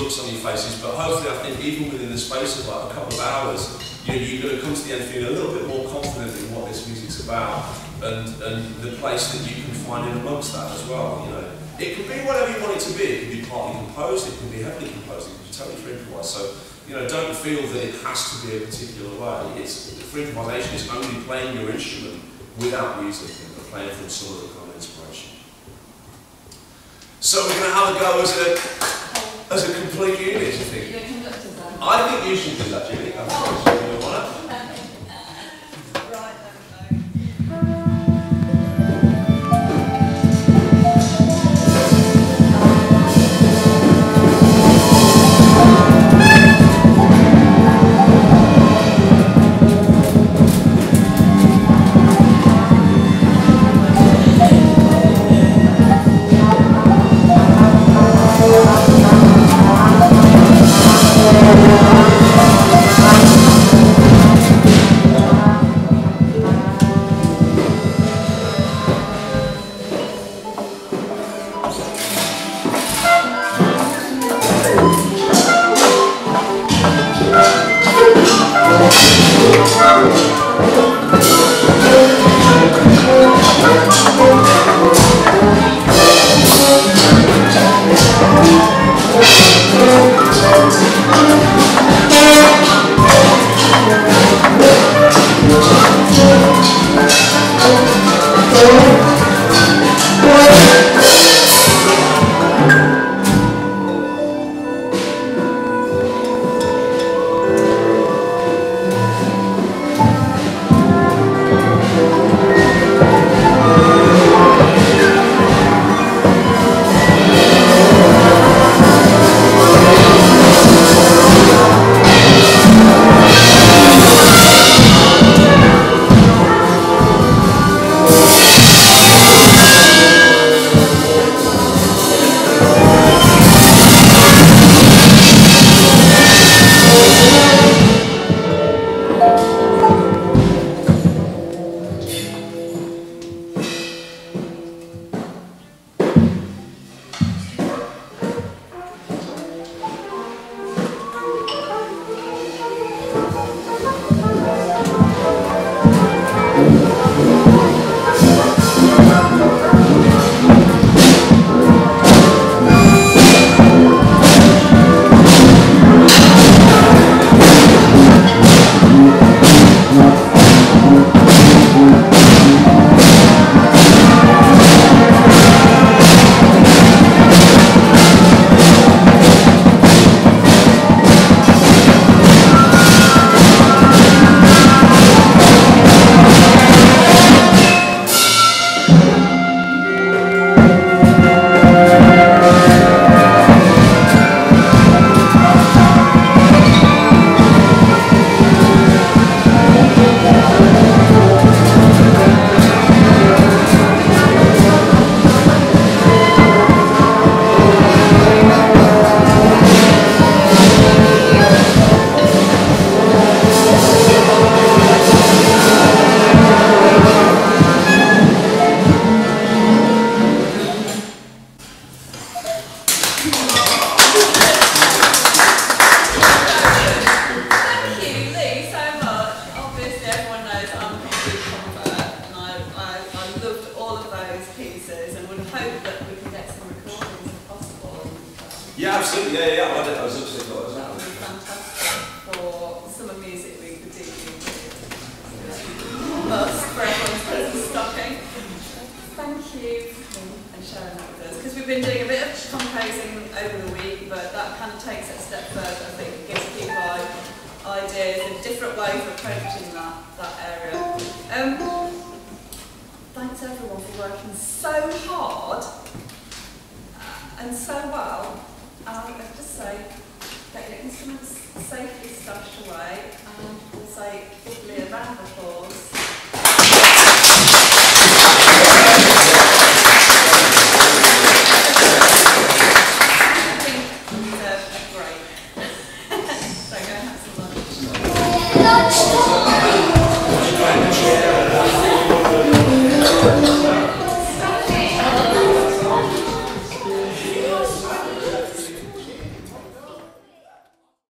looks on your faces, but hopefully I think even within the space of like a couple of hours, you know, you're going to come to the end feeling a little bit more confident in what this music's about and the place that you can find in amongst that as well. You know, it can be whatever you want it to be. It can be partly composed, it can be heavily composed, it can be totally free improvised. So, you know, don't feel that it has to be a particular way. Free improvisation is only playing your instrument without music and playing from some other kind of inspiration. So we're going to have a go as a complete unit, I think. I think you should do that, Julie. Yeah, absolutely. Yeah. I was upset about that. That would be fantastic for summer music week, particularly us, for everyone's Christmas stocking. Thank you for coming and sharing that with us. Because we've been doing a bit of composing over the week, but that kind of takes it a step further. I think it gives people ideas and different ways of approaching that area. Thanks everyone for working so hard and so well. I just say, get your instruments safely stashed away, and we'll say, give Lee a round of applause.